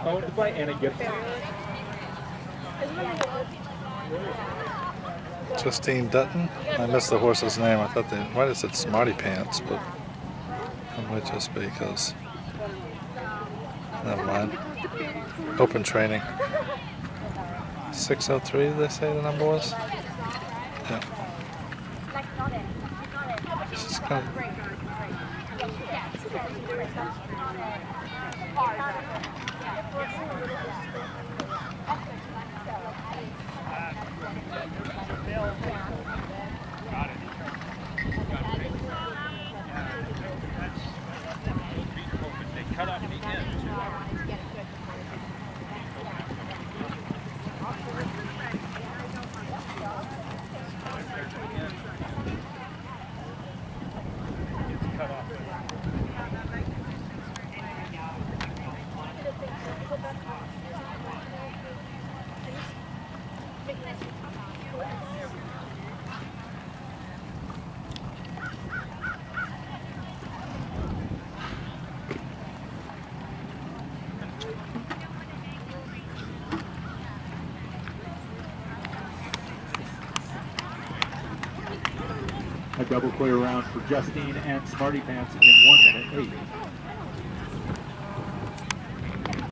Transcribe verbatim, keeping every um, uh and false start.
owned by Anna Gibson. Justine Dutton. I missed the horse's name. I thought they might have said Smarty Pants, but it might just be because. Never mind. Open training. six oh three, they say the number was? Yeah. She's kind of Cut off the end. A double clear round for Justine and Smarty Pants in one minute eight.